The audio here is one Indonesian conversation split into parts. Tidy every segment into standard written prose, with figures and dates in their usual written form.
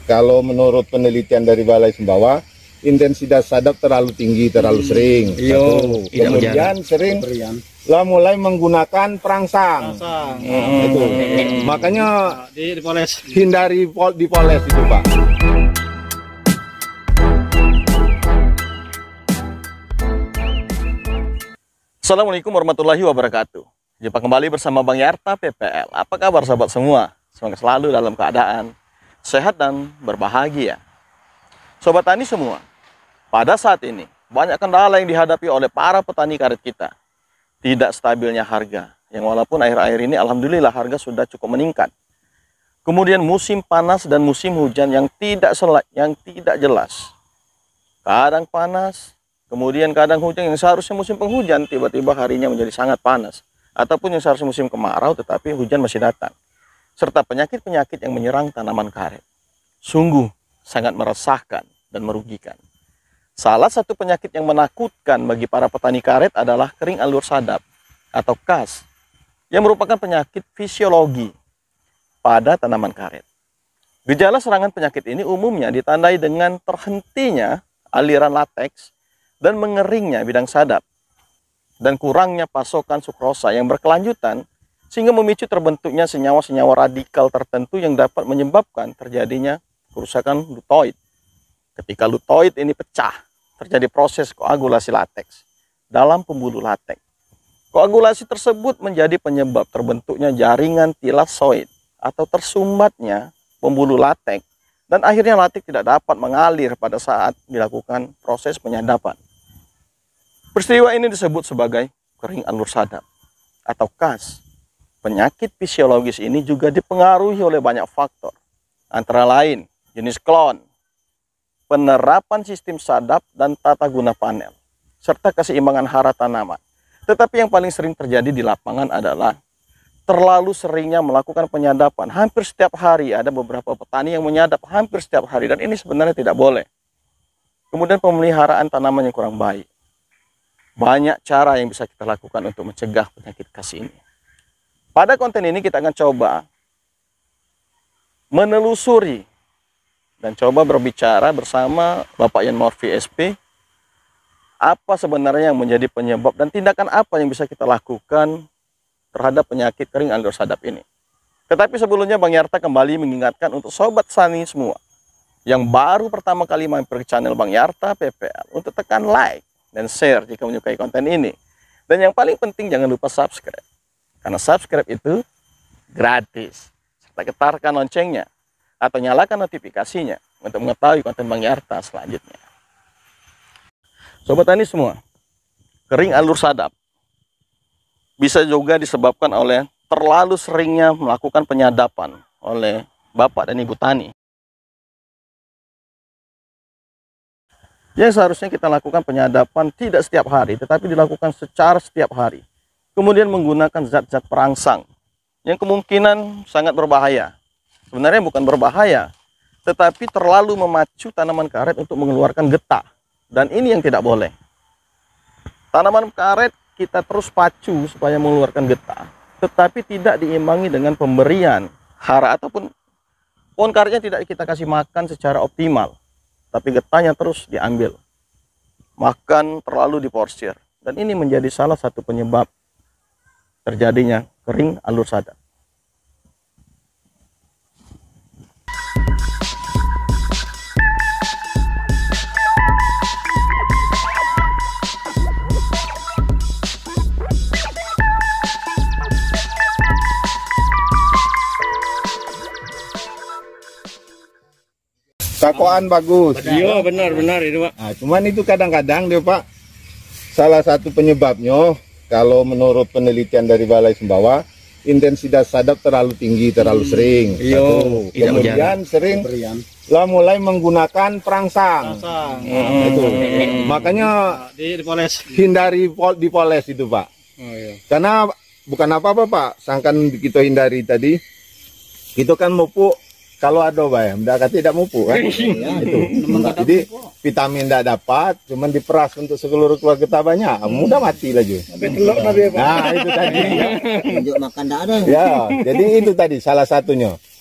kalau menurut penelitian dari Balai Sumbawa, intensitas sadap terlalu tinggi, terlalu sering. Kemudian sering lah mulai menggunakan perangsang. Itu. Makanya dipoles. Hindari dipoles itu, Pak. Assalamualaikum warahmatullahi wabarakatuh. Jumpa kembali bersama Bang Yarta PPL. Apa kabar sahabat semua? Semoga selalu dalam keadaan sehat dan berbahagia. Sobat tani semua, pada saat ini banyak kendala yang dihadapi oleh para petani karet kita. Tidak stabilnya harga, yang walaupun akhir-akhir ini alhamdulillah harga sudah cukup meningkat. Kemudian musim panas dan musim hujan yang tidak jelas. Kadang panas, kemudian kadang hujan, yang seharusnya musim penghujan tiba-tiba harinya menjadi sangat panas. Ataupun yang seharusnya musim kemarau tetapi hujan masih datang. Serta penyakit-penyakit yang menyerang tanaman karet. Sungguh sangat meresahkan dan merugikan. Salah satu penyakit yang menakutkan bagi para petani karet adalah kering alur sadap atau KAS, yang merupakan penyakit fisiologi pada tanaman karet. Gejala serangan penyakit ini umumnya ditandai dengan terhentinya aliran lateks dan mengeringnya bidang sadap dan kurangnya pasokan sukrosa yang berkelanjutan sehingga memicu terbentuknya senyawa-senyawa radikal tertentu yang dapat menyebabkan terjadinya kerusakan lutoid. Ketika lutoid ini pecah, terjadi proses koagulasi lateks dalam pembuluh lateks. Koagulasi tersebut menjadi penyebab terbentuknya jaringan tilasoid atau tersumbatnya pembuluh lateks dan akhirnya lateks tidak dapat mengalir pada saat dilakukan proses penyadapan. Peristiwa ini disebut sebagai kering alur sadap atau KAS. Penyakit fisiologis ini juga dipengaruhi oleh banyak faktor, antara lain jenis klon, penerapan sistem sadap dan tata guna panel, serta keseimbangan hara tanaman. Tetapi yang paling sering terjadi di lapangan adalah terlalu seringnya melakukan penyadapan. Hampir setiap hari ada beberapa petani yang menyadap hampir setiap hari, dan ini sebenarnya tidak boleh. Kemudian pemeliharaan tanaman yang kurang baik. Banyak cara yang bisa kita lakukan untuk mencegah penyakit KAS ini. Pada konten ini kita akan coba menelusuri dan coba berbicara bersama Bapak Yan Morfi SP, apa sebenarnya yang menjadi penyebab dan tindakan apa yang bisa kita lakukan terhadap penyakit kering alur sadap ini. Tetapi sebelumnya Bang Yarta kembali mengingatkan untuk sobat tani semua yang baru pertama kali mampir ke channel Bang Yarta PPL untuk tekan like dan share jika menyukai konten ini. Dan yang paling penting jangan lupa subscribe. Karena subscribe itu gratis. Serta getarkan loncengnya atau nyalakan notifikasinya untuk mengetahui konten Bang Yarta selanjutnya. Sobat tani semua, kering alur sadap bisa juga disebabkan oleh terlalu seringnya melakukan penyadapan oleh Bapak dan Ibu tani. Yang seharusnya kita lakukan penyadapan tidak setiap hari, tetapi dilakukan secara setiap hari. Kemudian menggunakan zat-zat perangsang yang kemungkinan sangat berbahaya. Sebenarnya bukan berbahaya, tetapi terlalu memacu tanaman karet untuk mengeluarkan getah. Dan ini yang tidak boleh. Tanaman karet kita terus pacu supaya mengeluarkan getah, tetapi tidak diimbangi dengan pemberian hara ataupun pohon karetnya tidak kita kasih makan secara optimal, tapi getahnya terus diambil. Makan terlalu diporsir. Dan ini menjadi salah satu penyebab terjadinya kering alur sadap. Kakoan bagus. Iya benar itu Pak. Nah, cuman itu kadang-kadang dia Pak, salah satu penyebabnya kalau menurut penelitian dari Balai Sumbawa, intensitas sadap terlalu tinggi, terlalu sering. Kemudian sering lah mulai menggunakan perangsang. Itu. Makanya Dipoles. hindari dipoles itu Pak. Karena bukan apa-apa Pak, sangkan kita hindari tadi, itu kan mupuk. Kalau ada bayam, tidak mupuk kan? Itu. Jadi vitamin tidak dapat, cuman diperas untuk seluruh keluarga kita banyak, mudah mati lagi. Nah itu tadi. Tunjuk makan tidak ada. Ya, jadi itu tadi salah satunya.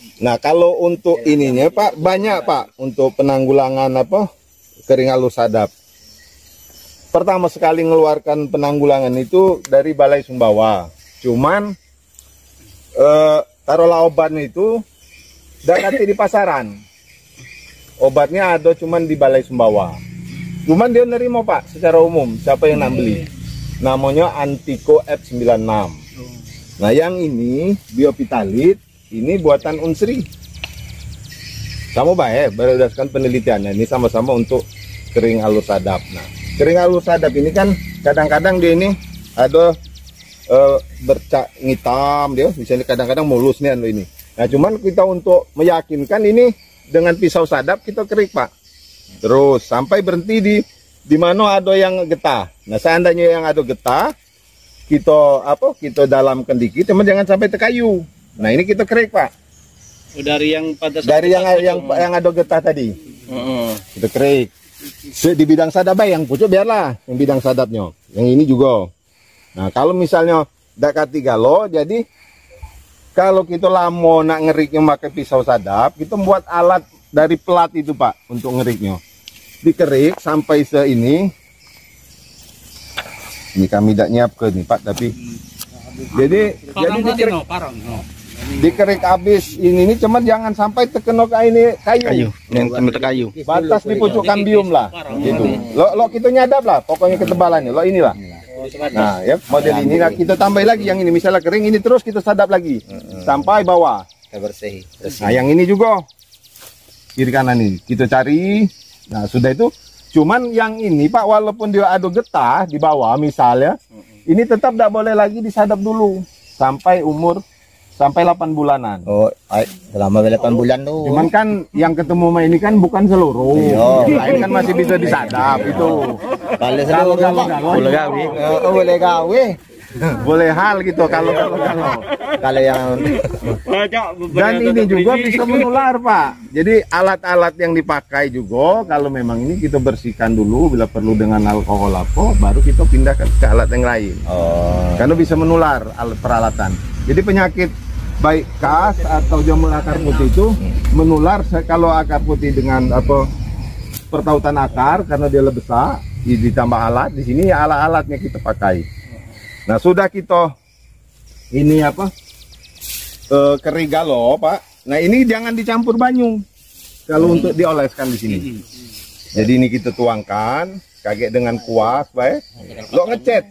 Nah, kalau untuk ininya Pak, banyak Pak untuk penanggulangan kering halus sadap. Pertama sekali mengeluarkan penanggulangan itu dari Balai Sumbawa. Cuman taruhlah obatnya itu dakati di pasaran. Obatnya ada cuman di Balai Sumbawa. Cuman dia nerima Pak secara umum siapa yang nak beli. Namanya Antico F96. Nah, yang ini Biopitalit, ini buatan Unsri. Sama baik berdasarkan penelitiannya. Ini sama-sama untuk kering halus sadap. Nah, kering halus sadap ini kan kadang-kadang dia ini ada bercak hitam dia, misalnya kadang-kadang mulus nih ini. Nah, cuman kita untuk meyakinkan ini dengan pisau sadap kita kerik Pak. Terus sampai berhenti di mana ada yang getah. Nah, seandainya yang ada getah, kita dalamkan dikit, cuman jangan sampai terkayu. Nah, ini kita kerik Pak. Dari yang pada dari yang ada getah tadi. Kita kerik. Di bidang sadap yang pucuk biarlah yang bidang sadapnya. Yang ini juga. Nah, kalau misalnya dakati galo, jadi kalau kita lama nak ngeriknya pakai pisau sadap, kita buat alat dari pelat itu Pak untuk ngeriknya. Dikerik sampai seini. Ini kami tidak nyiapkan nih Pak, tapi jadi dikerik, dikerik habis ini cuman jangan sampai terkena kayu. Kayu. Batas di pucuk kambium lah, gitu. Lo kita nyadap lah, pokoknya ketebalannya. Lo inilah. Nah, ya model ini nah, kita tambah lagi yang ini misalnya kering ini terus kita sadap lagi sampai bawah. Bersih. Nah, yang ini juga kiri kanan ini kita cari. Nah, sudah itu. Cuman yang ini Pak, walaupun dia ada getah di bawah misalnya, ini tetap tidak boleh lagi disadap dulu sampai umur sampai 8 bulanan. Oh, selama 8 bulan tuh. Cuman kan yang ketemu sama ini kan bukan seluruh. Lain kan masih bisa disadap itu. Kalau boleh gawe. Boleh gawe. Boleh hal gitu kalau yang dan ini juga bisa menular Pak. Jadi alat-alat yang dipakai juga kalau memang ini kita bersihkan dulu bila perlu dengan alkohol baru kita pindahkan ke alat yang lain. Karena bisa menular alat peralatan. Jadi penyakit baik kas atau jamur akar putih itu menular kalau akar putih dengan pertautan akar karena dia lebih besar ditambah alat di sini alat-alatnya kita pakai. Nah, sudah kita ini kering galo Pak. Nah, ini jangan dicampur banyu kalau untuk dioleskan di sini. Jadi ini kita tuangkan kaget dengan kuas baik. Lo ngecat.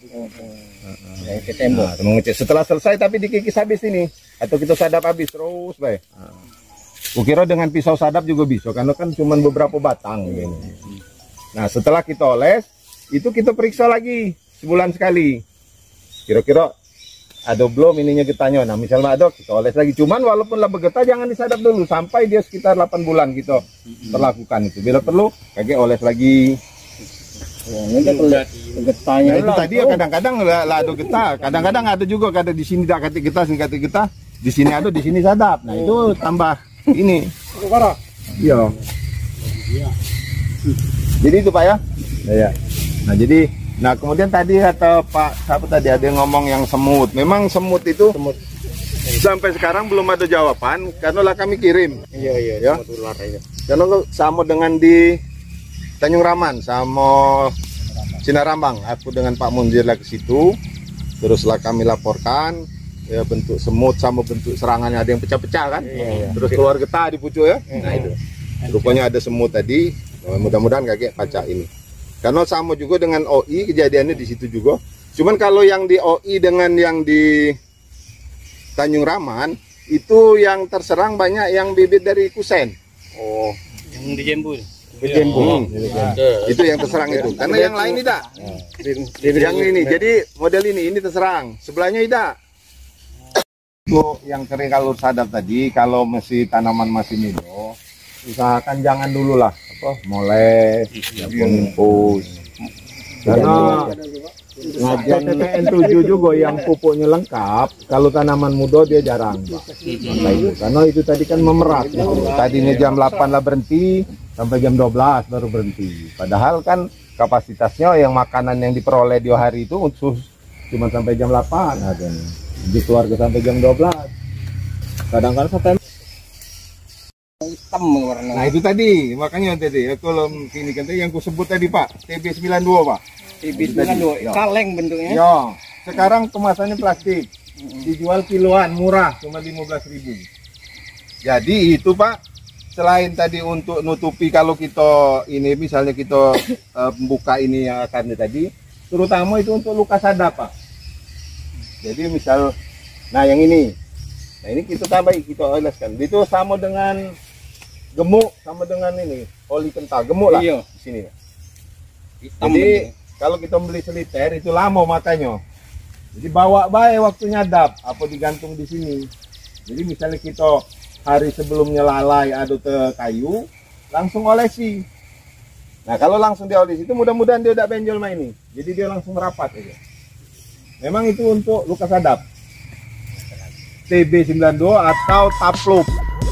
Nah, ngecat setelah selesai tapi dikikis habis ini atau kita sadap habis terus baik. Ukira dengan pisau sadap juga bisa karena kan cuma beberapa batang ini. Nah, setelah kita oles itu kita periksa lagi sebulan sekali. Kira-kira ada belum ininya getahnya. Nah, misalnya ada kita oles lagi. Cuman walaupun lah bergetah jangan disadap dulu sampai dia sekitar 8 bulan kita perlakukan itu. Bila perlu kayak oles lagi. Getahnya nah, itu tadi ya kadang-kadang lah ada getah. Kadang-kadang ada juga di sini tidak kati getah, sini kati getah. Di sini ada, di sini sadap. Nah, itu tambah ini. Iya. Jadi itu Pak ya. Ya. Nah, jadi kemudian tadi kata Pak siapa tadi ada yang ngomong yang semut. Memang semut itu sampai sekarang belum ada jawaban karena lah kami kirim. Iya. Semut ular aja. Karena sama dengan di Tanjung Raman sama Sinarambang. Aku dengan Pak Munzir lah ke situ. Teruslah kami laporkan ya bentuk semut sama bentuk serangannya ada yang pecah-pecah kan. Terus keluar getah di pucuk ya. Nah itu. Rupanya ada semut tadi. Mudah-mudahan kayak pacak ini. Karena sama juga dengan OI kejadiannya di situ juga. Cuman kalau yang di OI dengan yang di Tanjung Raman itu yang terserang banyak yang bibit dari kusen. Oh, yang di Jembu. Itu yang terserang itu. Karena yang lain tidak. Yang ini, jadi model ini terserang. Sebelahnya tidak. Untuk yang kering kalur sadap tadi, kalau masih tanaman masih muda, usahakan jangan dulu lah moles, pengimpus. Karena TTN 7 juga yang pupuknya lengkap, kalau tanaman muda dia jarang karena itu tadi kan memerat gitu. Tadinya jam 8 lah berhenti sampai jam 12 baru berhenti, padahal kan kapasitasnya yang makanan yang diperoleh di hari itu khusus cuma sampai jam 8 ada nih, di keluarga sampai jam 12 kadang-kadang sampai hitam warna. Nah itu tadi, makanya tadi kalau ini kan tadi yang ku sebut tadi Pak, TB92 Pak. TB92 Ya. kaleng bentuknya. Ya, sekarang kemasannya plastik, dijual kiloan murah, cuma 15.000. Jadi itu Pak, selain tadi untuk nutupi kalau kita ini misalnya kita buka ini yang akarnya tadi, terutama itu untuk luka sadap Pak. Jadi misal, nah yang ini kita tambahin, kita oleskan. Itu sama dengan gemuk, sama dengan ini oli kental, gemuk lah Iya. di sini. Hitam Jadi bentuknya. kalau kita beli seliter itu lama makanya. Jadi bawa baik waktu nyadap, apa digantung di sini. Jadi misalnya kita hari sebelumnya lalai aduk ke kayu, langsung olesi. Nah kalau langsung dia olesi itu mudah-mudahan dia udah benjol main ini. Jadi dia langsung merapat aja. Memang itu untuk luka sadap. TB92 atau taplop.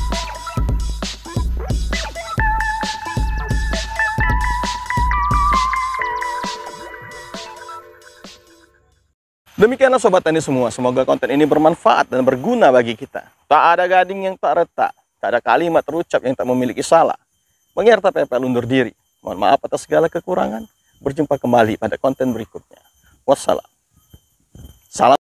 Demikianlah Sobat Tani semua, semoga konten ini bermanfaat dan berguna bagi kita. Tak ada gading yang tak retak, tak ada kalimat terucap yang tak memiliki salah. Bang Yarta PPL undur diri. Mohon maaf atas segala kekurangan. Berjumpa kembali pada konten berikutnya. Wassalam. Salam.